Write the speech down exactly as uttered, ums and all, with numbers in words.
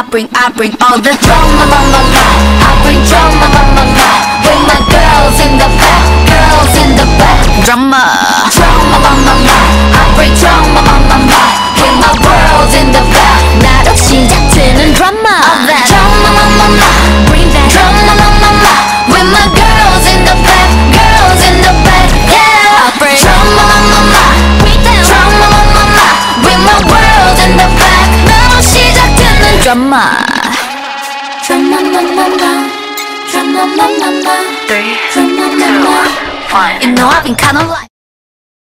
bring, I bring all the drama, ma, ma, ma. I bring drama, ma, ma, ma. With my girls in the back, girls in the back. Drama, drama, ma, ma, ma. I bring drama, ma, ma, ma. With my girls in the back. 나로 시작되는 drama. Drama, ma, ma, ma. Bring that drama, ma, ma, ma. With my girls in the back, girls in the back. Yeah, I bring drama, ma, ma, ma. Drama, ma, ma, ma. With my world in the back. 나로 시작되는 drama. Drama, ma, ma, ma. Drama, ma, ma, ma. Three, Drama, ma, ma. two, one. You know I've been kinda like